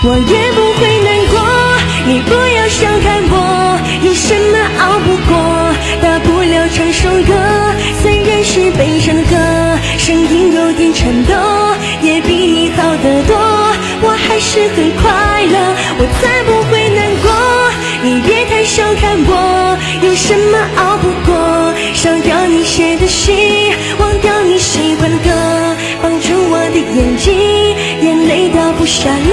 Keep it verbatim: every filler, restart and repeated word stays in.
我也不会难过。你不要小看我，有什么熬不过，大不了唱首歌，虽然是悲伤的歌，声音有点颤抖，也比你好得多。我还是很快乐，我才不会难过。你别太小看我，有什么熬不过，烧掉你写的信，忘掉你喜欢的歌，帮助我的眼睛，眼泪掉不下来。